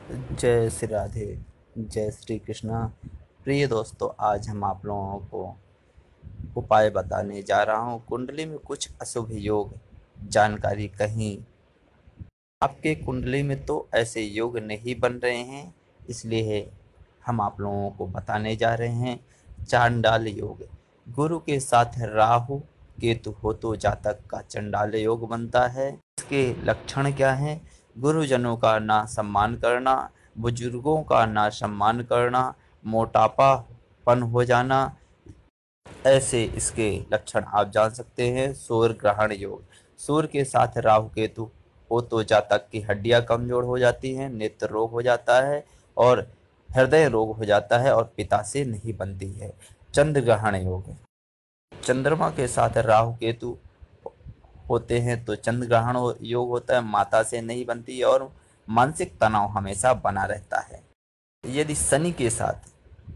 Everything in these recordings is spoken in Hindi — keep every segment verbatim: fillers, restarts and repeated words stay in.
जय श्री राधे, जय श्री कृष्णा। प्रिय दोस्तों, आज हम आप लोगों को उपाय बताने जा रहा हूँ। कुंडली में कुछ अशुभ योग जानकारी। कहीं आपके कुंडली में तो ऐसे योग नहीं बन रहे हैं, इसलिए हम आप लोगों को बताने जा रहे हैं। चांडाल योग। गुरु के साथ राहु केतु हो तो जातक का चंडाल योग बनता है। इसके लक्षण क्या हैं? गुरुजनों का ना सम्मान करना, बुजुर्गों का ना सम्मान करना, मोटापापन हो जाना, ऐसे इसके लक्षण आप जान सकते हैं। सूर्य ग्रहण योग। सूर्य के साथ राहु केतु हो तो जातक की हड्डियां कमजोर हो जाती हैं, नेत्र रोग हो जाता है और हृदय रोग हो जाता है और पिता से नहीं बनती है। चंद्र ग्रहण योग। चंद्रमा के साथ राहु केतु होते हैं तो चंद्र ग्रहण योग होता है, माता से नहीं बनती है और मानसिक तनाव हमेशा बना रहता है। यदि शनि के साथ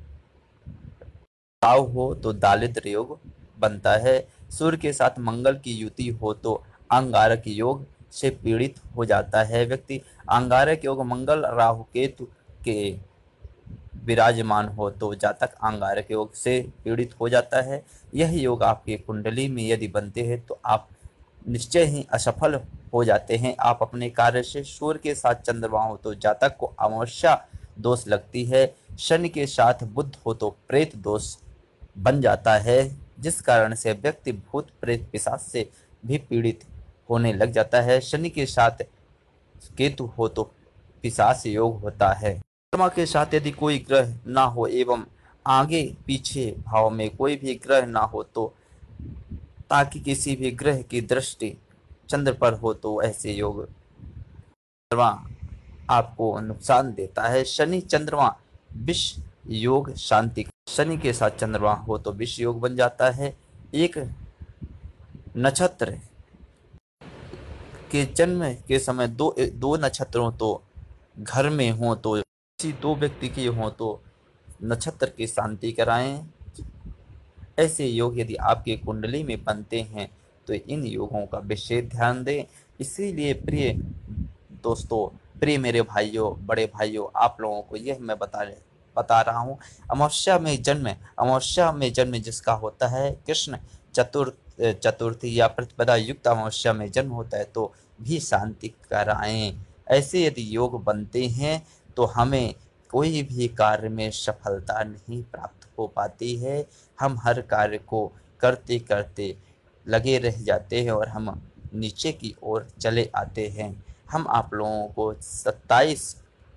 राहु हो तो दारिद्र्य योग बनता है। सूर्य के साथ मंगल की युति हो तो अंगारक योग से पीड़ित हो जाता है व्यक्ति। अंगारक योग मंगल राहु केतु के विराजमान हो तो जातक अंगारक योग से पीड़ित हो जाता है। यह योग आपके कुंडली में यदि बनते हैं तो आप निश्चय ही असफल हो जाते हैं आप अपने कार्य से। सूर्य के साथ चंद्रमा हो तो जातक को अमावस्या दोष लगती है। शनि के साथ बुध हो तो प्रेत दोष बन जाता है, जिस कारण से व्यक्ति भूत प्रेत पिशाच से भी पीड़ित होने लग जाता है। शनि के साथ केतु हो तो पिशाच योग होता है। चंद्रमा के साथ यदि कोई ग्रह ना हो एवं आगे पीछे भाव में कोई भी ग्रह ना हो तो ताकि किसी भी ग्रह की दृष्टि चंद्र पर हो तो ऐसे योग चंद्रमा आपको नुकसान देता है। शनि चंद्रमा विष योग शांति। शनि के साथ चंद्रमा हो तो विष योग बन जाता है। एक नक्षत्र के जन्म के समय दो दो नक्षत्रों तो घर में हो तो किसी दो व्यक्ति के हो तो नक्षत्र की शांति कराएं। ऐसे योग यदि आपके कुंडली में बनते हैं तो इन योगों का विशेष ध्यान दें। इसीलिए प्रिय दोस्तों, प्रिय मेरे भाइयों, बड़े भाइयों, आप लोगों को यह मैं बता बता रहा हूँ। अमावस्या में जन्म अमावस्या में जन्म जिसका होता है, कृष्ण चतुर्थ चतुर्थी या प्रतिपदा युक्त अमावस्या में जन्म होता है तो भी शांति कराएं। ऐसे यदि योग बनते हैं तो हमें कोई भी कार्य में सफलता नहीं प्राप्त हो पाती है। हम हर कार्य को करते करते लगे रह जाते हैं और हम नीचे की ओर चले आते हैं। हम आप लोगों को सत्ताईस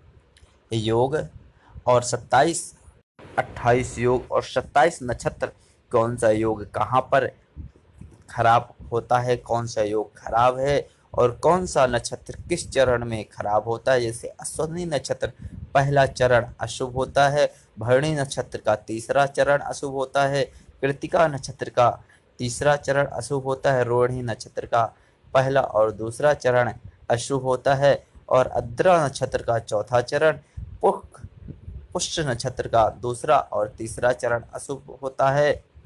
योग और सत्ताईस अट्ठाईस योग और सत्ताईस नक्षत्र कौन सा योग कहाँ पर खराब होता है, कौन सा योग खराब है और कौन सा नक्षत्र किस चरण में खराब होता है। जैसे अश्विनी नक्षत्र पहला चरण अशुभ होता है, भरणी नक्षत्र का तीसरा चरण अशुभ होता है, कृतिका नक्षत्र का तीसरा चरण अशुभ होता है, रोहिणी नक्षत्र का पहला और दूसरा चरण अशुभ होता है और आद्रा नक्षत्र का चौथा चरण, पुष्य पुष्य नक्षत्र का दूसरा और तीसरा चरण अशुभ होता है।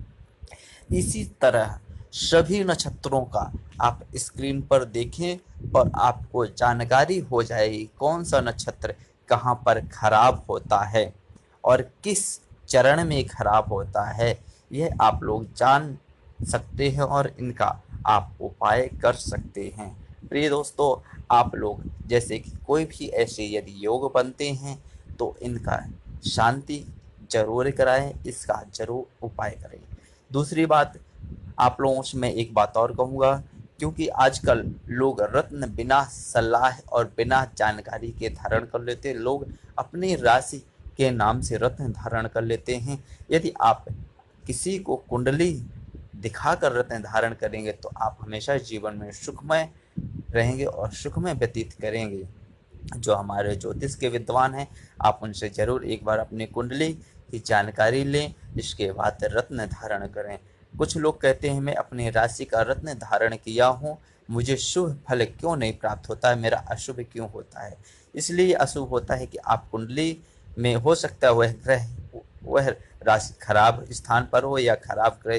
इसी तरह सभी नक्षत्रों का आप स्क्रीन पर देखें और आपको जानकारी हो जाएगी कौन सा नक्षत्र कहाँ पर खराब होता है और किस चरण में खराब होता है। यह आप लोग जान सकते हैं और इनका आप उपाय कर सकते हैं। प्रिय दोस्तों, आप लोग जैसे कि कोई भी ऐसे यदि योग बनते हैं तो इनका शांति जरूर कराएं, इसका जरूर उपाय करें। दूसरी बात, आप लोगों से मैं एक बात और कहूँगा, क्योंकि आजकल लोग रत्न बिना सलाह और बिना जानकारी के धारण कर लेते हैं। लोग अपनी राशि के नाम से रत्न धारण कर लेते हैं। यदि आप किसी को कुंडली दिखाकर रत्न धारण करेंगे तो आप हमेशा जीवन में सुखमय रहेंगे और सुखमय व्यतीत करेंगे। जो हमारे ज्योतिष के विद्वान हैं, आप उनसे जरूर एक बार अपनी कुंडली की जानकारी लें, इसके बाद रत्न धारण करें। कुछ लोग कहते हैं मैं अपनी राशि का रत्न धारण किया हूँ, मुझे शुभ फल क्यों नहीं प्राप्त होता है, मेरा अशुभ क्यों होता है। इसलिए अशुभ होता है कि आप कुंडली में हो सकता है वह ग्रह वह राशि खराब स्थान पर हो या खराब ग्रह